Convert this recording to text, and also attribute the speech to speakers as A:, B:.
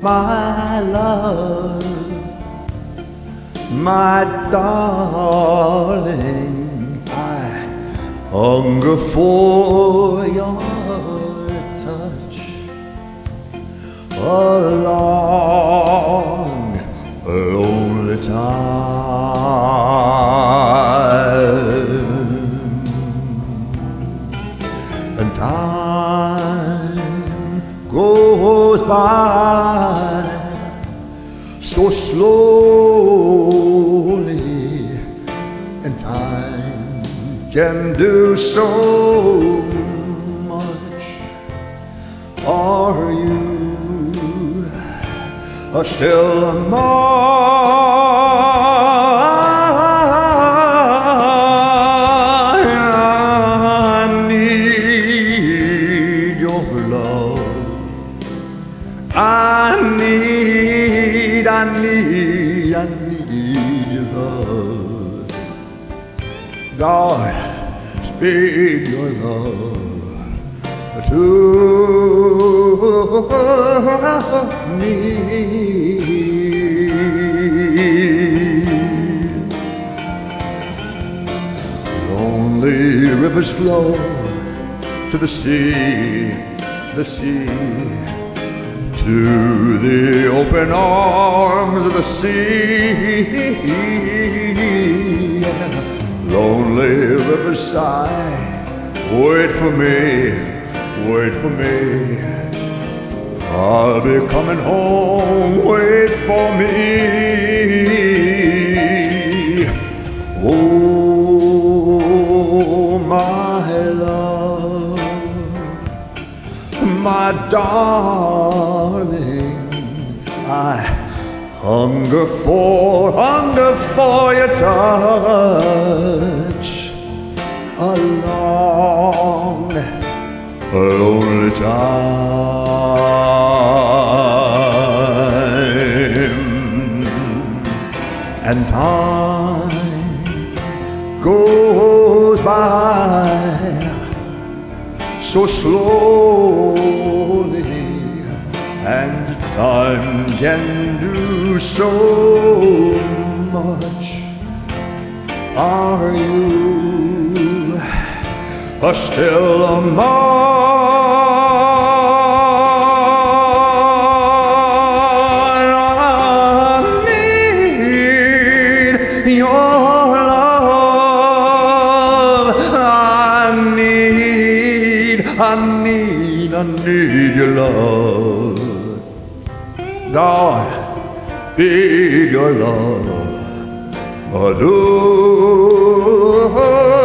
A: my love, my darling, I hunger for your touch. A long, lonely time, and time goes by so slowly, and time can do so much. Are you still a mine? I need your love. I need your love. God, speed your love to me. Lonely rivers flow to the sea, to the open arms of the sea. Lonely rivers sigh, wait for me, wait for me. I'll be coming home, wait for me. Oh, my love, my darling, I hunger for your touch. A long, lonely time, and time goes by so slowly, and time can do so much. Are you still a mine? I need your love. I need your love. God, be your love.